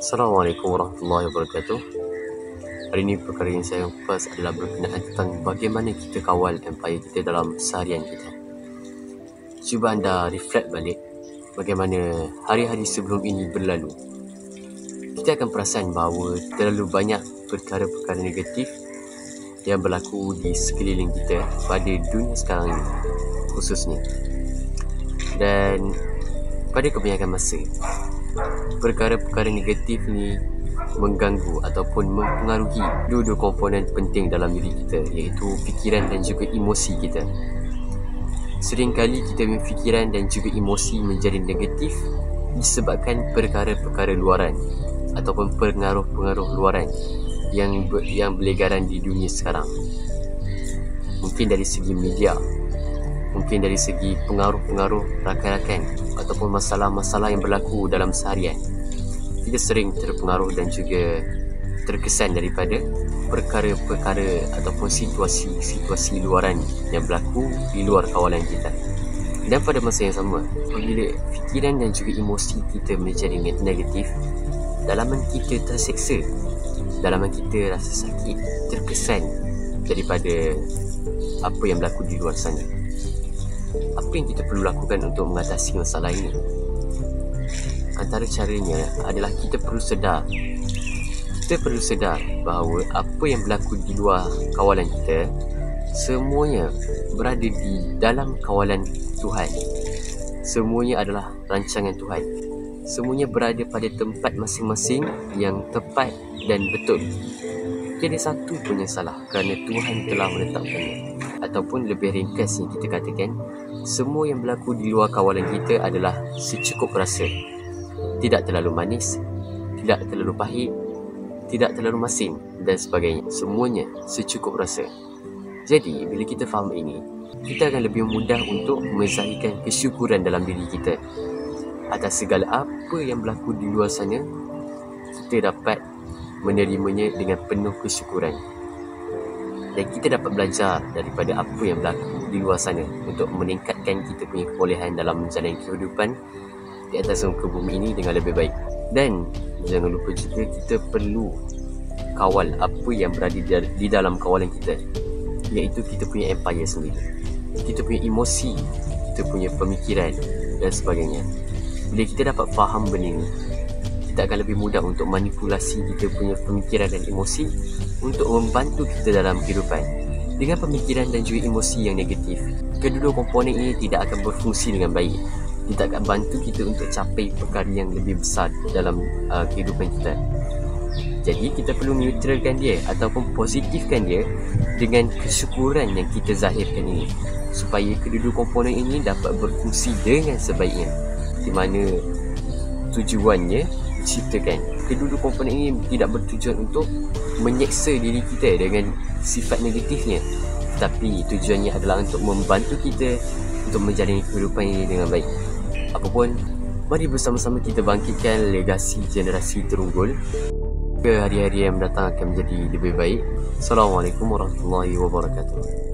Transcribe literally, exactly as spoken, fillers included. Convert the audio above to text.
Assalamualaikum warahmatullahi wabarakatuh. Hari ini perkara yang saya kupas adalah berkenaan tentang bagaimana kita kawal empire kita dalam seharian kita. Cuba anda reflect balik bagaimana hari-hari sebelum ini berlalu. Kita akan perasan bahawa terlalu banyak perkara-perkara negatif yang berlaku di sekeliling kita pada dunia sekarang ini khususnya. Dan pada kebanyakan masa, perkara-perkara negatif ni mengganggu ataupun mempengaruhi dua-dua komponen penting dalam diri kita, iaitu fikiran dan juga emosi kita. Seringkali kita punya fikiran dan juga emosi menjadi negatif disebabkan perkara-perkara luaran ataupun pengaruh-pengaruh luaran yang ber, yang berlegaran di dunia sekarang. Mungkin dari segi media, mungkin dari segi pengaruh-pengaruh rakan-rakan ataupun masalah-masalah yang berlaku dalam seharian. Kita sering terpengaruh dan juga terkesan daripada perkara-perkara ataupun situasi-situasi luaran yang berlaku di luar kawalan kita. Dan pada masa yang sama, apabila fikiran dan juga emosi kita menjadi negatif, dalaman kita terseksa, dalaman kita rasa sakit, terkesan daripada apa yang berlaku di luar sana. Apa yang kita perlu lakukan untuk mengatasi masalah ini? Antara caranya adalah kita perlu sedar Kita perlu sedar bahawa apa yang berlaku di luar kawalan kita semuanya berada di dalam kawalan Tuhan. Semuanya adalah rancangan Tuhan. Semuanya berada pada tempat masing-masing yang tepat dan betul. Tiada satu pun yang salah kerana Tuhan telah menetapkannya. Ataupun lebih ringkas yang kita katakan, semua yang berlaku di luar kawalan kita adalah secukup rasa. Tidak terlalu manis, tidak terlalu pahit, tidak terlalu masin dan sebagainya. Semuanya secukup rasa. Jadi, bila kita faham ini, kita akan lebih mudah untuk menzahirkan kesyukuran dalam diri kita. Atas segala apa yang berlaku di luar sana, kita dapat menerimanya dengan penuh kesyukuran. Dan kita dapat belajar daripada apa yang berlaku di luar sana untuk meningkatkan kita punya kebolehan dalam menjalani kehidupan di atas muka bumi ini dengan lebih baik. Dan jangan lupa juga kita perlu kawal apa yang berada di dalam kawalan kita, iaitu kita punya empire sendiri, kita punya emosi, kita punya pemikiran dan sebagainya. Bila kita dapat faham benda ini, kita akan lebih mudah untuk manipulasi kita punya pemikiran dan emosi untuk membantu kita dalam kehidupan. Dengan pemikiran dan juga emosi yang negatif, kedua-dua komponen ini tidak akan berfungsi dengan baik. Dia akan bantu kita untuk capai perkara yang lebih besar dalam uh, kehidupan kita. Jadi kita perlu neutralkan dia ataupun positifkan dia dengan kesyukuran yang kita zahirkan ini, supaya kedua-dua komponen ini dapat berfungsi dengan sebaiknya, di mana tujuannya diciptakan. Kedua-dua komponen ini tidak bertujuan untuk menyeksa diri kita dengan sifat negatifnya, tapi tujuannya adalah untuk membantu kita untuk menjalani kehidupan ini dengan baik. Apapun, mari bersama-sama kita bangkitkan legasi generasi terunggul ke hari-hari yang mendatang akan menjadi lebih baik. Assalamualaikum warahmatullahi wabarakatuh.